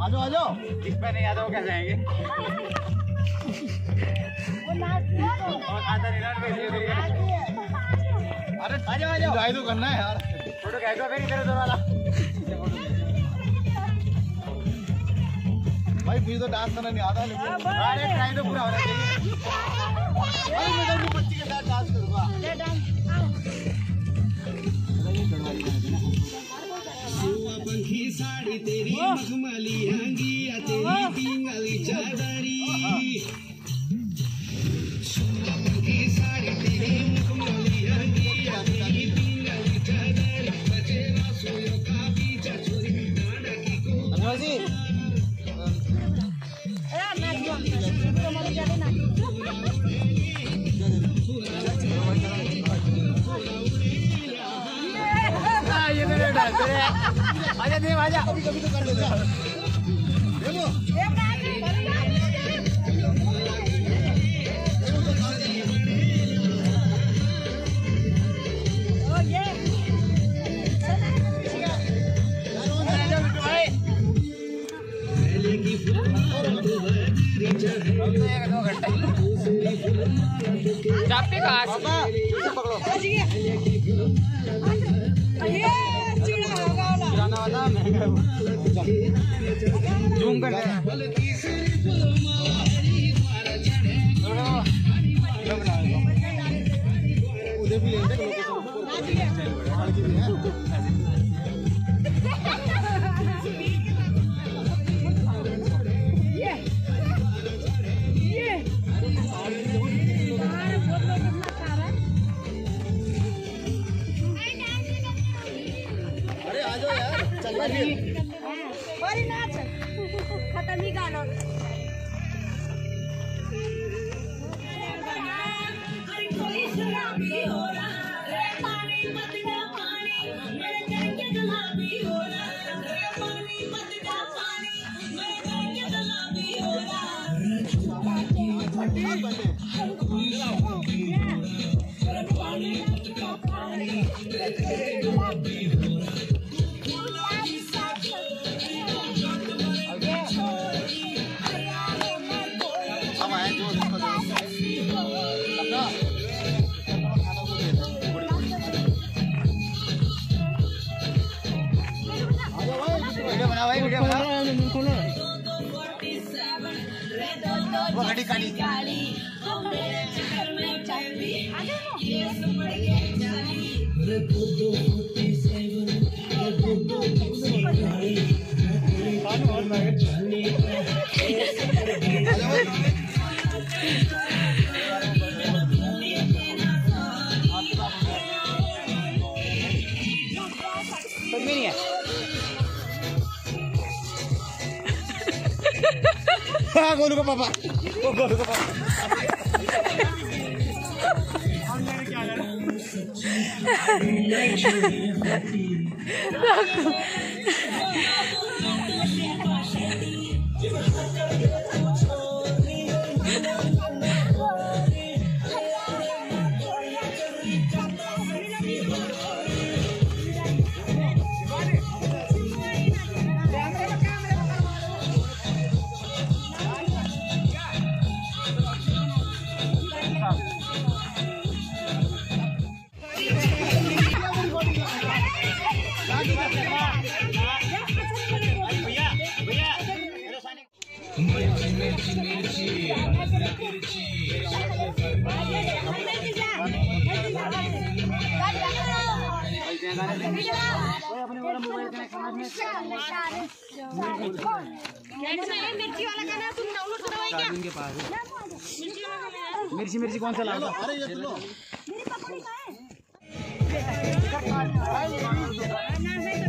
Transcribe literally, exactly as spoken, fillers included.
आ जाओ आ जाओ। इस पे नहीं आता वो कैसे आएंगे? और आधा रिनाट पे अरे आ जाओ आ जाओ। ट्राई तो करना है यार। फोटो खींचो फिर इधर उधर वाला। भाई मुझे तो डांस करना नहीं आता लेकिन अरे ट्राई तो पूरा होना चाहिए। अरे मैं तो अपनी बच्ची के साथ डांस करूंगा। पंखी साड़ी तेरी मखमली अंगिया तेरी पिंगली चादरी पंखी साड़ी तेरी मखमली अंगिया तेरी पिंगली चादरी बजेवा सोयो का बीचा चोरी डांडा की को अनुजी ये मेरे डांस है। आजा देव आजा। कभी कभी तो कर लेते हैं। देखो दो घंटे चापी कहाँ से? पकड़ो जाना वाला महंगा जूम कर दे। उधर भी लेते हैं बड़ी नाच खत्म ही गाना। हम आए जो अपना वीडियो बना भाई वीडियो बना। वो घड़ी काली कुछ भी नहीं है। हाँ गोलू का पापा वो गोलू का पापा मिर्ची वाला गाना तुम डाउनलोड करवाओ क्या? उनके पास मिर्ची वाला गाना मिर्ची मिर्ची कौन सा लाओ? अरे ये सुनो मेरी पकड़ी का है।